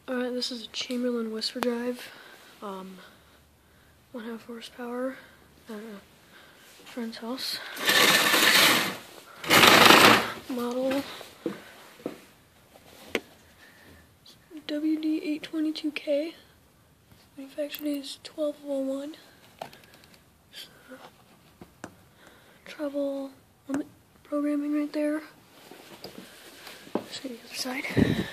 Alright, this is a Chamberlain whisper drive, 1.5 horsepower at a friend's house. Model WD822K. Manufactured is 1201. Travel limit programming right there. Let's go to the other side.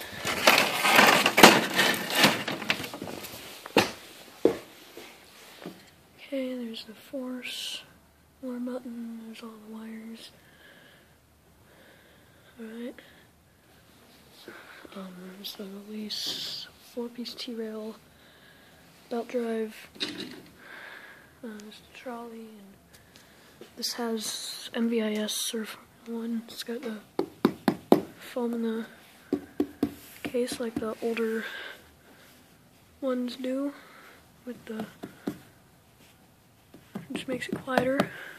Okay, there's the force, more button, there's all the wires. Alright. There's the release, 4-piece T-rail, belt drive, there's the trolley, and this has MVIS Surf 1. It's got the foam in the case like the older ones do, with the just makes it quieter.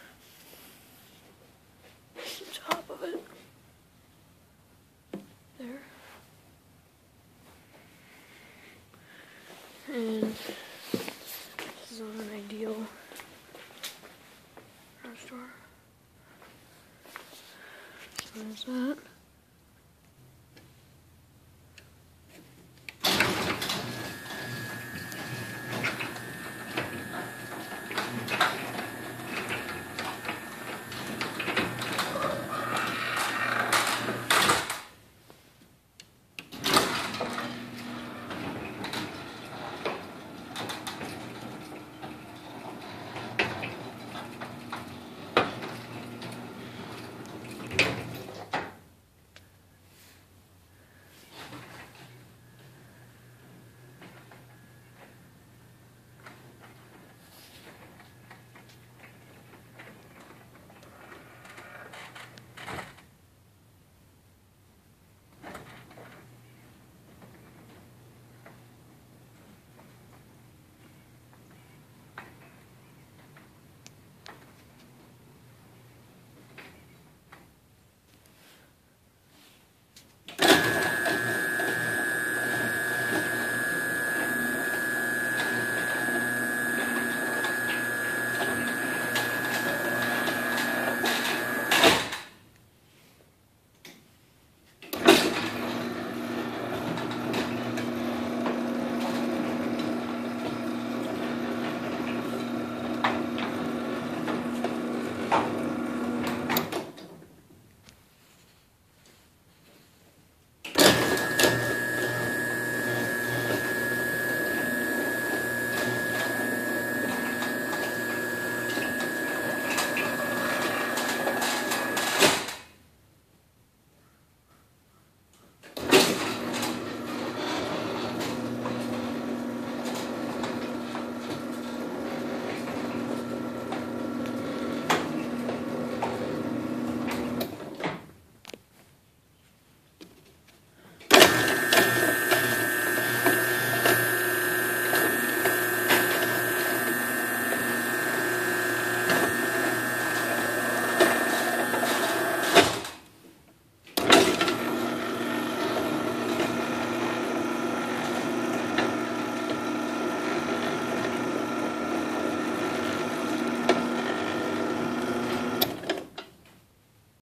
The top of it. There. And this is on an ideal garage door. So there's that.